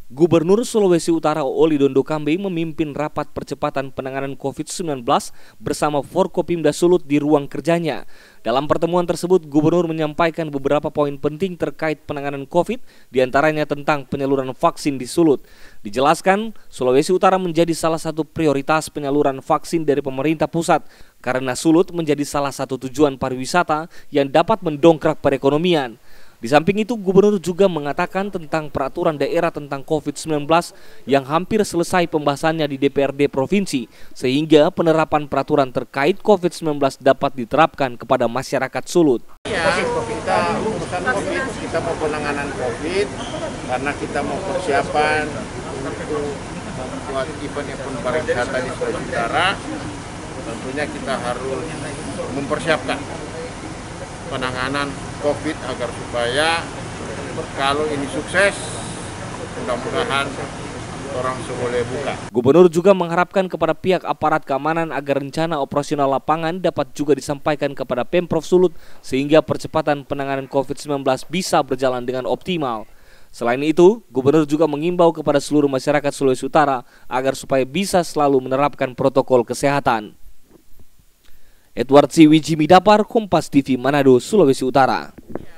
Gubernur Sulawesi Utara Oli Dondo Kambe memimpin rapat percepatan penanganan COVID-19 bersama Forkopimda Sulut di ruang kerjanya. Dalam pertemuan tersebut, Gubernur menyampaikan beberapa poin penting terkait penanganan COVID, diantaranya tentang penyaluran vaksin di Sulut. Dijelaskan, Sulawesi Utara menjadi salah satu prioritas penyaluran vaksin dari pemerintah pusat, karena Sulut menjadi salah satu tujuan pariwisata yang dapat mendongkrak perekonomian. Di samping itu, Gubernur juga mengatakan tentang peraturan daerah tentang COVID-19 yang hampir selesai pembahasannya di DPRD Provinsi, sehingga penerapan peraturan terkait COVID-19 dapat diterapkan kepada masyarakat Sulut. Ya, kita urusan COVID, kita mau penanganan COVID, karena kita mau persiapan untuk membuat event pariwisata di Sulawesi Utara, tentunya kita harus mempersiapkan penanganan COVID agar supaya kalau ini sukses, mudah-mudahan orang boleh buka. Gubernur juga mengharapkan kepada pihak aparat keamanan agar rencana operasional lapangan dapat juga disampaikan kepada Pemprov Sulut sehingga percepatan penanganan COVID-19 bisa berjalan dengan optimal. Selain itu, Gubernur juga mengimbau kepada seluruh masyarakat Sulawesi Utara agar supaya bisa selalu menerapkan protokol kesehatan. Edward Siwijimidapar, Kompas TV, Manado, Sulawesi Utara.